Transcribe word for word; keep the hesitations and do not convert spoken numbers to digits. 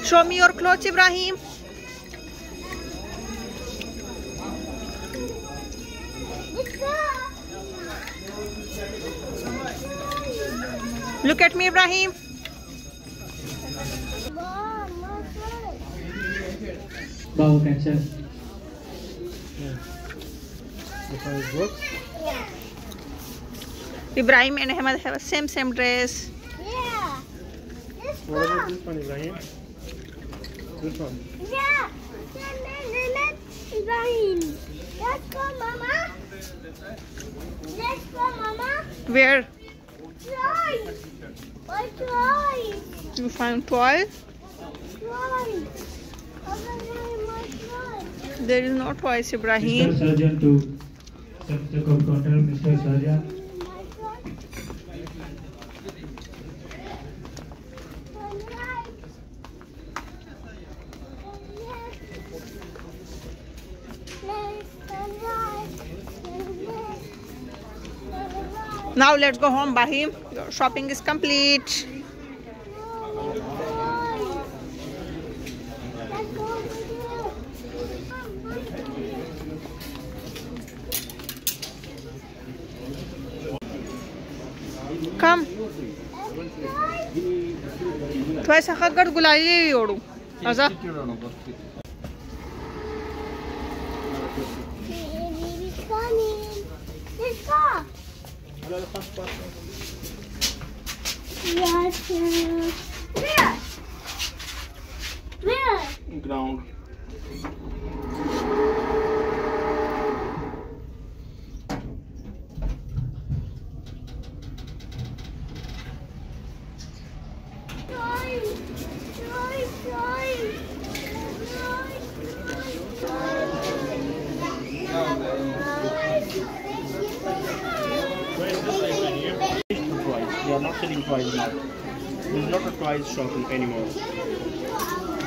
Show me your clothes, Ibrahim. Look at me, Ibrahim. Bowel cancer. Yeah. If I work. Ibrahim and Ahmed have a same same dress. Yeah. This What about one. this one, Ibrahim? This one. Yeah. Ibrahim. Let's go, Mama. Let's go, Mama. Where Toys. My toys. you find toys? Toys. Over there, my toys. There is no toys, Mister Ibrahim. Surgeon to the counter, Mister Surgeon. My toys. Now let's go home, Ibrahim. Your shopping is complete. Come. Tu ऐसा खगर गुलाली योड़ू आजा Where? Where? Ground. Toys. Toys. Toys. Twice. They are not selling twice now. There's not a twice shopping anymore.